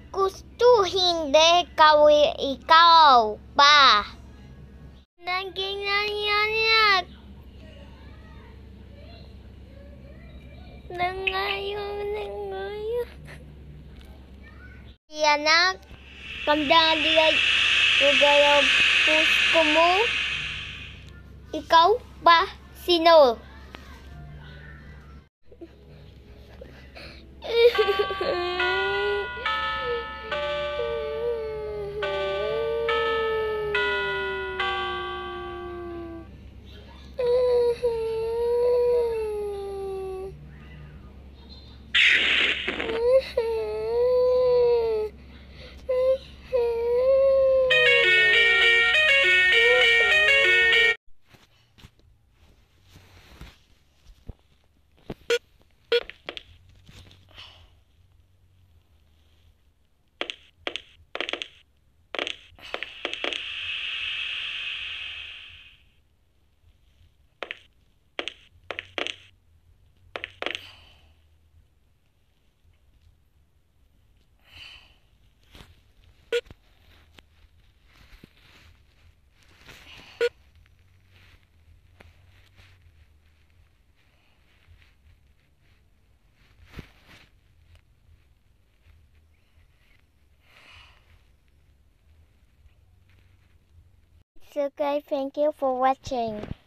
gusto hindi ikaw pa. Naging nangyayag. Nangayon. Anak, kamdang diyan lugar pusko mo. Ikaw pa sino? So guys, thank you for watching.